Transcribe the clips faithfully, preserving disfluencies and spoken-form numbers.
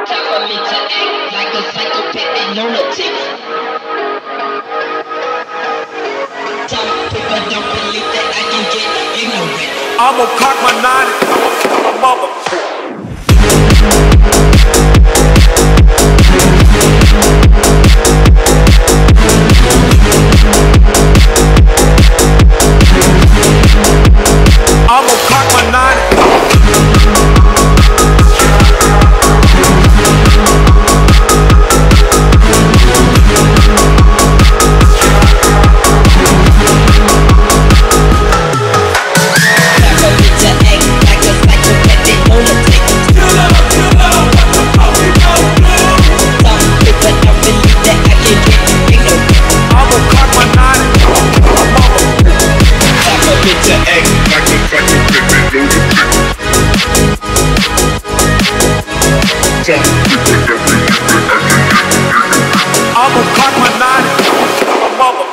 Time for me to act like a psychopathic lunatic. Some people don't believe that I can get ignorant. I'ma cock my nine and mother. I'ma cock my nine. I'ma cock my nine, mother.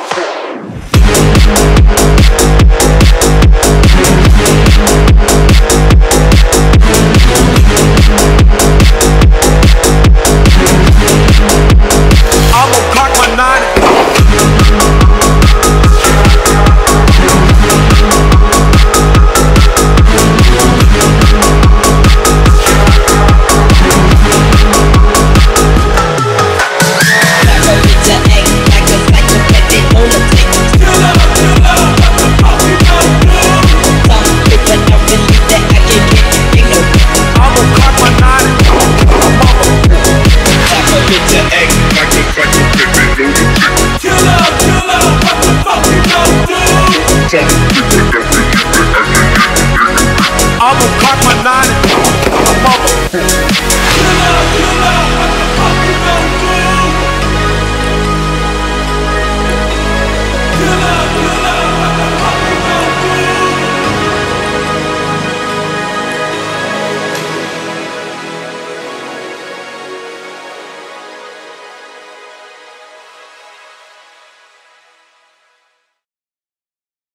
I'ma cock my nine. I'ma cock my nine.